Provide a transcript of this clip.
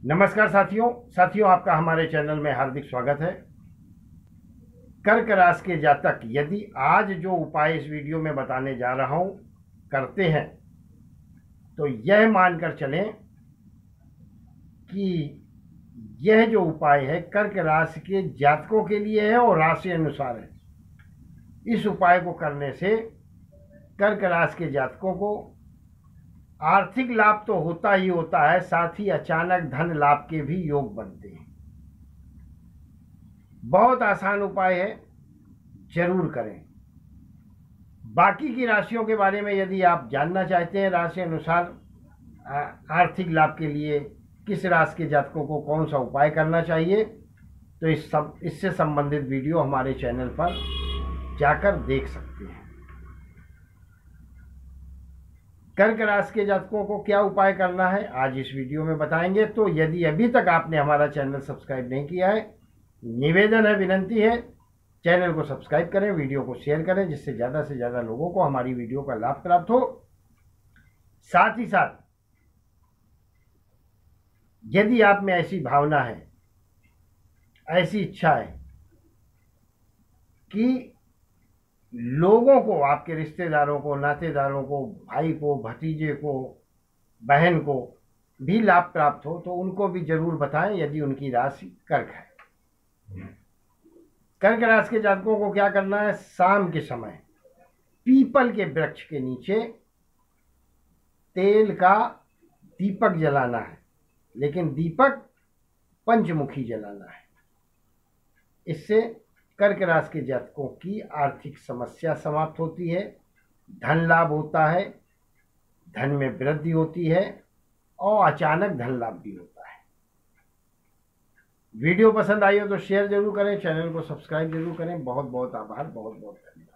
नमस्कार साथियों आपका हमारे चैनल में हार्दिक स्वागत है। कर्क राशि के जातक यदि आज जो उपाय इस वीडियो में बताने जा रहा हूं करते हैं तो यह मानकर चलें कि यह जो उपाय है कर्क राशि के जातकों के लिए है और राशि अनुसार है। इस उपाय को करने से कर्क राशि के जातकों को आर्थिक लाभ तो होता ही होता है, साथ ही अचानक धन लाभ के भी योग बनते हैं। बहुत आसान उपाय है, जरूर करें। बाकी की राशियों के बारे में यदि आप जानना चाहते हैं, राशि अनुसार आर्थिक लाभ के लिए किस राशि के जातकों को कौन सा उपाय करना चाहिए, तो इससे संबंधित वीडियो हमारे चैनल पर जाकर देख सकते हैं। कर्क राशि के जातकों को क्या उपाय करना है आज इस वीडियो में बताएंगे। तो यदि अभी तक आपने हमारा चैनल सब्सक्राइब नहीं किया है, निवेदन है, विनंती है, चैनल को सब्सक्राइब करें, वीडियो को शेयर करें, जिससे ज़्यादा से ज़्यादा लोगों को हमारी वीडियो का लाभ प्राप्त हो। साथ ही साथ यदि आप में ऐसी भावना है, ऐसी इच्छा है कि लोगों को, आपके रिश्तेदारों को, नातेदारों को, भाई को, भतीजे को, बहन को भी लाभ प्राप्त हो, तो उनको भी जरूर बताएं यदि उनकी राशि कर्क है। कर्क राशि के जातकों को क्या करना है, शाम के समय पीपल के वृक्ष के नीचे तेल का दीपक जलाना है, लेकिन दीपक पंचमुखी जलाना है। इससे कर्क राशि के जातकों की आर्थिक समस्या समाप्त होती है, धन लाभ होता है, धन में वृद्धि होती है और अचानक धन लाभ भी होता है। वीडियो पसंद आई हो तो शेयर जरूर करें, चैनल को सब्सक्राइब जरूर करें। बहुत बहुत आभार, बहुत बहुत धन्यवाद।